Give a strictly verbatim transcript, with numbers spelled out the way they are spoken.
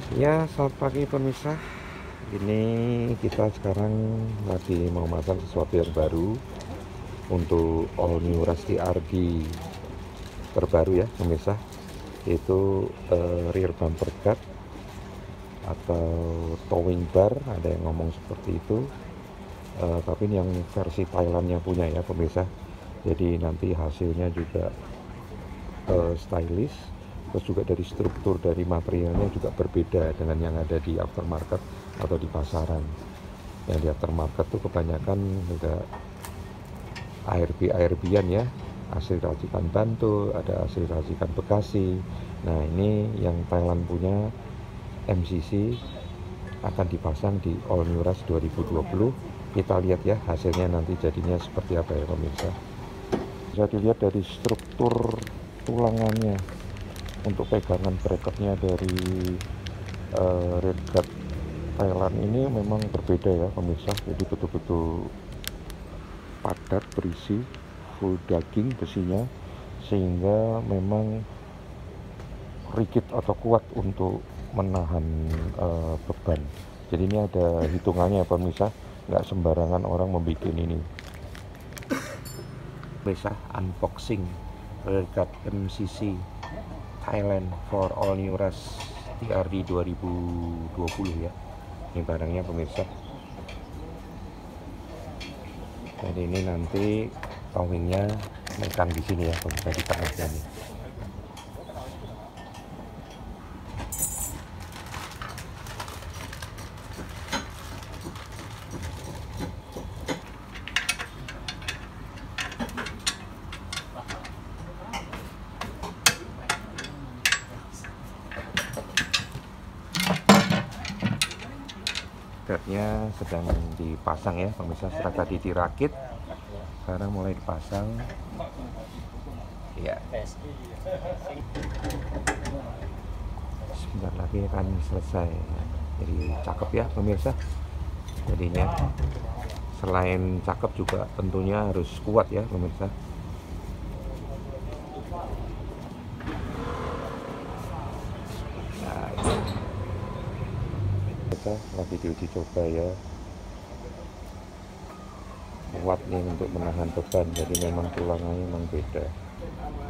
Ya, selamat pagi pemirsa. Ini kita sekarang lagi mau masang sesuatu yang baru untuk all new Rusty R D terbaru ya pemirsa. Itu uh, rear bumper guard atau towing bar, ada yang ngomong seperti itu. Uh, tapi ini yang versi Thailandnya punya ya pemirsa. Jadi nanti hasilnya juga uh, stylish. Terus juga dari struktur dari materialnya juga berbeda dengan yang ada di aftermarket atau di pasaran. Yang di aftermarket tuh kebanyakan juga A R B A R B-an ya, asli racikan Bantul, ada asli racikan Bekasi. Nah ini yang Thailand punya M C C akan dipasang di All New Rush dua ribu dua puluh. Kita lihat ya hasilnya nanti jadinya seperti apa ya pemirsa. Bisa dilihat dari struktur tulangannya. Untuk pegangan bracketnya dari uh, rear guard Thailand ini memang berbeda ya pemirsa. Jadi betul-betul padat, berisi, full daging besinya, sehingga memang rigid atau kuat untuk menahan uh, beban. Jadi ini ada hitungannya ya pemirsa, nggak sembarangan orang membuat ini. Pemirsa, unboxing rear guard M C C Thailand for all new Rush T R D dua ribu dua puluh ya. Ini barangnya pemirsa. Jadi ini nanti towingnya megang di sini ya pemirsa, di tengahnya nih. Guardnya sedang dipasang ya pemirsa, setelah tadi dirakit, sekarang mulai dipasang ya. Sebentar lagi akan selesai. Jadi cakep ya pemirsa. Jadinya selain cakep juga tentunya harus kuat ya pemirsa. Nah, ini kita lagi diuji coba ya, kuat nih untuk menahan beban. Jadi memang tulangannya memang beda.